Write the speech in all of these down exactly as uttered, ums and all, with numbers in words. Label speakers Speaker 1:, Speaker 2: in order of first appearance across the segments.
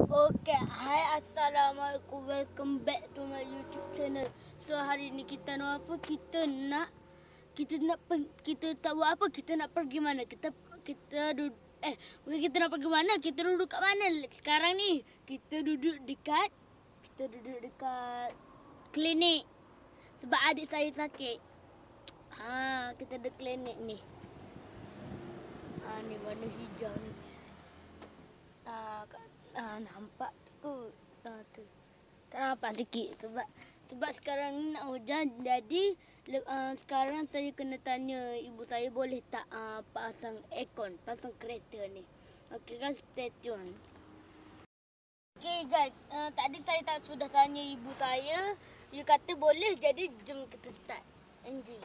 Speaker 1: Okay, hai assalamualaikum, welcome back to my YouTube channel. So hari ni kita nak apa? Kita nak kita nak kita tak buat apa? Kita nak pergi mana? Kita kita duduk eh bukan kita nak pergi mana? Kita duduk kat mana sekarang ni? Kita duduk dekat kita duduk dekat klinik sebab adik saya sakit. Ha, kita ada klinik ni. Ha, ni warna hijau ni. Ah, ah, nampak tu. Ah, tu. Tak nampak sikit sebab sebab sekarang ni nak hujan, jadi uh, sekarang saya kena tanya ibu saya boleh tak uh, pasang aircon, pasang kereta ni. Okey guys, stay tune. Okey guys, uh, tadi saya tak sudah tanya ibu saya, dia kata boleh, jadi jom kita start engine.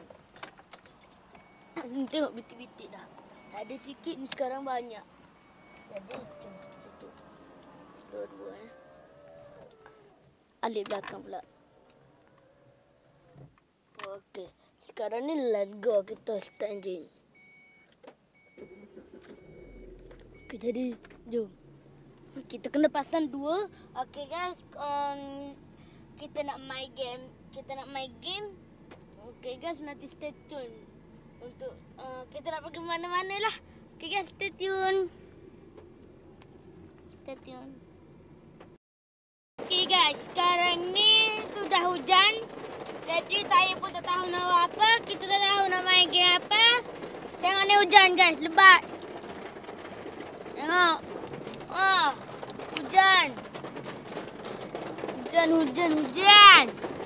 Speaker 1: Tengok bitik-bitik dah. Tak ada sikit ni, sekarang banyak. Jadi jom kita tutup. Dua-dua eh. Alik belakang pula. Okey, sekarang ni let's go, kita start engine. Okey, jadi jom. Kita kena pasang dua. Okey guys, um, kita nak main game. Kita nak main game. Okey guys, nanti stay tune. Untuk uh, kita nak pergi mana-mana lah. Okey guys, stay tune. Stay tune. Okey guys, sekarang ni sudah hujan. Jadi saya pun tak tahu nak buat apa. Kita tak tahu nak main game apa. Tengok ni hujan guys, lebat. Tengok. Oh, hujan. Hujan, hujan, hujan.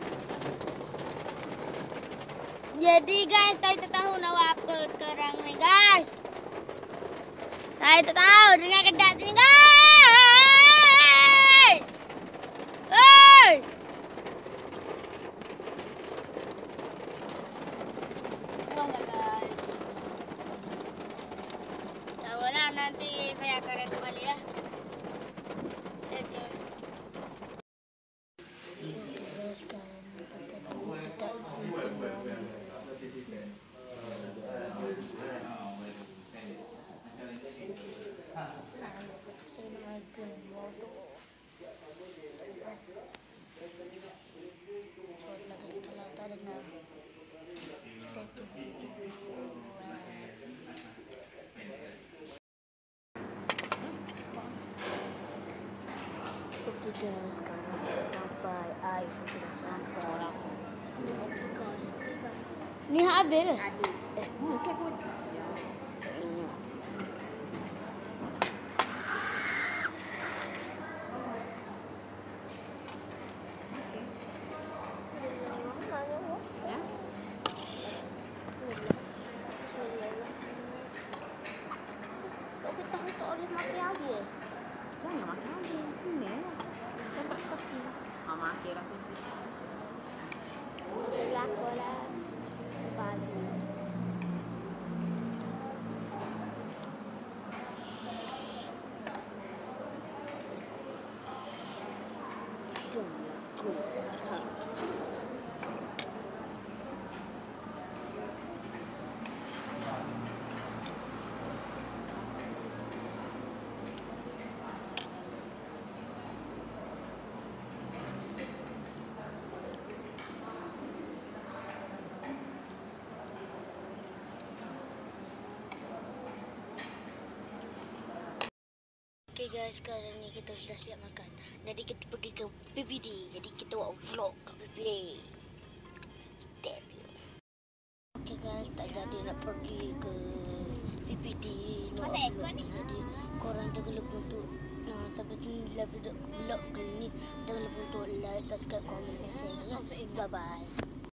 Speaker 1: Jadi guys, saya tak tahu nak buat apa sekarang ni guys. Saya tak tahu dengar kedak ni guys. Hey! Tolonglah guys. Sabarlah, nanti saya akan rehat kembali ya. Okey guys, sekarang kita sampai. Ai, sudah sampai. Okey guys, okey guys. Ni ada ke? Ada. Eh, okey pun.
Speaker 2: Jangan makan lagi. Ini cepat kopi. Mama kira aku.
Speaker 1: Laku lah. Balik. Jom. Jom. Okay guys, sekarang ni kita sudah siap makan. Jadi kita pergi ke P P D. Jadi kita buat vlog ke P P D. Stay tune. Okay guys, tak jadi nak pergi ke P P D. Masa ekor ni? Jadi korang jangan lupa untuk uh, sampai sini vlog, vlog ni. Jangan lupa untuk like, subscribe, komen, dan share. Bye bye.